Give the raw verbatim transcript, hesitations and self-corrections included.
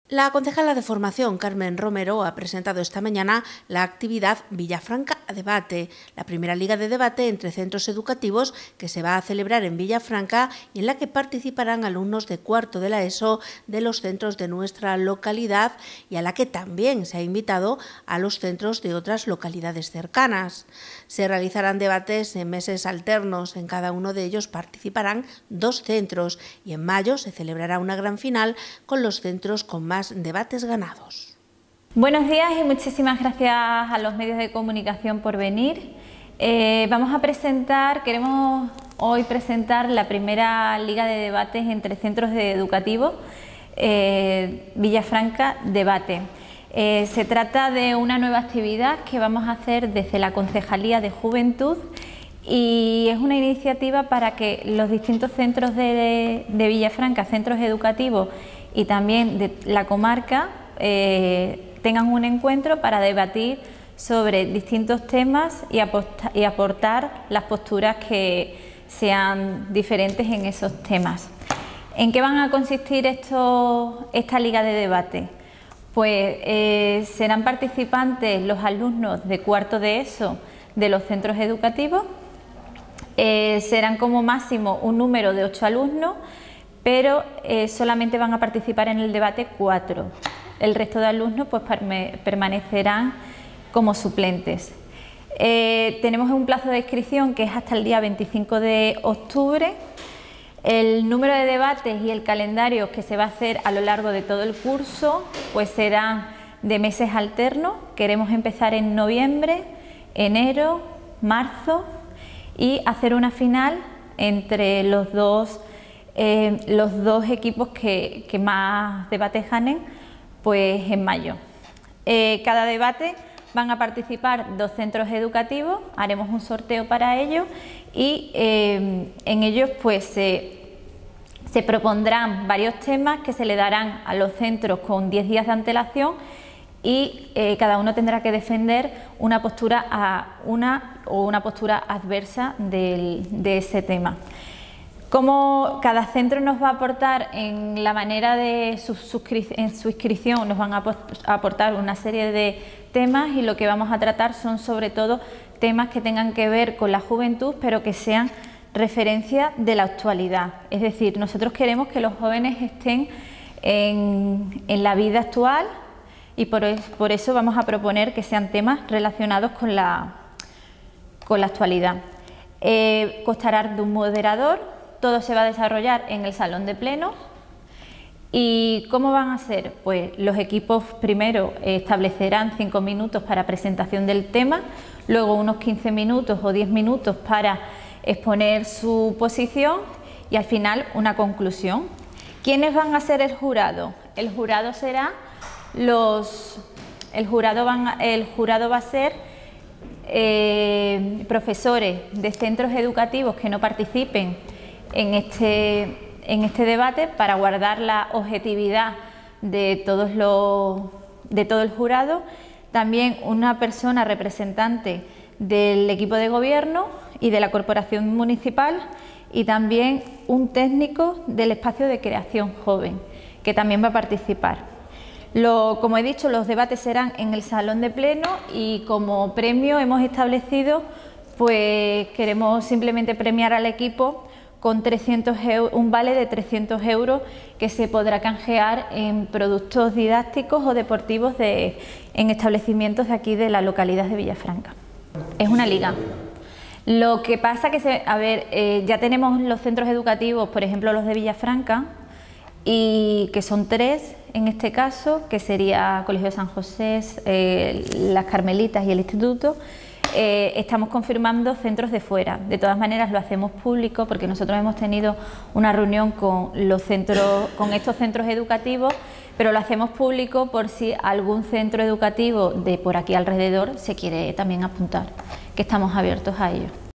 La concejala de Formación, Carmen Romero, ha presentado esta mañana la actividad Villafranca Debate, la primera liga de debate entre centros educativos que se va a celebrar en Villafranca y en la que participarán alumnos de cuarto de la ESO de los centros de nuestra localidad y a la que también se ha invitado a los centros de otras localidades cercanas. Se realizarán debates en meses alternos, en cada uno de ellos participarán dos centros y en mayo se celebrará una gran final con los centros con más debates ganados. Buenos días y muchísimas gracias a los medios de comunicación por venir. Eh, vamos a presentar, queremos hoy presentar la primera liga de debates entre centros educativos, eh, Villafranca Debate. Eh, se trata de una nueva actividad que vamos a hacer desde la Concejalía de Juventud y es una iniciativa para que los distintos centros de, de Villafranca, centros educativos y también de la comarca eh, tengan un encuentro para debatir sobre distintos temas y, y aportar las posturas que sean diferentes en esos temas. ¿En qué van a consistir esto, esta liga de debate? Pues eh, serán participantes los alumnos de cuarto de ESO de los centros educativos, eh, serán como máximo un número de ocho alumnos, pero eh, solamente van a participar en el debate cuatro. El resto de alumnos pues, permanecerán como suplentes. Eh, tenemos un plazo de inscripción que es hasta el día veinticinco de octubre. El número de debates y el calendario que se va a hacer a lo largo de todo el curso pues serán de meses alternos. Queremos empezar en noviembre, enero, marzo y hacer una final entre los dos Eh, los dos equipos que, que más debates ganen pues en mayo. Eh, cada debate van a participar dos centros educativos, haremos un sorteo para ello y eh, en ellos pues se, se propondrán varios temas que se le darán a los centros con diez días de antelación y eh, cada uno tendrá que defender una postura a una o una postura adversa del, de ese tema. Como cada centro nos va a aportar en la manera de su, en su inscripción, nos van a aportar una serie de temas y lo que vamos a tratar son sobre todo temas que tengan que ver con la juventud, pero que sean referencia de la actualidad. Es decir, nosotros queremos que los jóvenes estén en, en la vida actual y por, por eso vamos a proponer que sean temas relacionados con la, con la actualidad. Eh, constará de un moderador. Todo se va a desarrollar en el salón de pleno. ¿Y cómo van a ser? Pues los equipos primero establecerán cinco minutos para presentación del tema, luego unos quince minutos o diez minutos para exponer su posición y al final una conclusión. ¿Quiénes van a ser el jurado? El jurado será los... El jurado, van, el jurado va a ser eh, profesores de centros educativos que no participen En este, en este debate para guardar la objetividad de, todos los, de todo el jurado, también una persona representante del equipo de gobierno y de la corporación municipal y también un técnico del espacio de creación joven que también va a participar. Lo, como he dicho, los debates serán en el salón de pleno y como premio hemos establecido, pues queremos simplemente premiar al equipo con trescientos euros, un vale de trescientos euros que se podrá canjear en productos didácticos o deportivos de, en establecimientos de aquí de la localidad de Villafranca. Es una liga. Lo que pasa que, se, a ver, eh, ya tenemos los centros educativos, por ejemplo los de Villafranca, y que son tres en este caso, que sería Colegio San José, eh, las Carmelitas y el Instituto. Eh, estamos confirmando centros de fuera. De todas maneras lo hacemos público porque nosotros hemos tenido una reunión con los centros, con estos centros educativos, pero lo hacemos público por si algún centro educativo de por aquí alrededor se quiere también apuntar, que estamos abiertos a ello.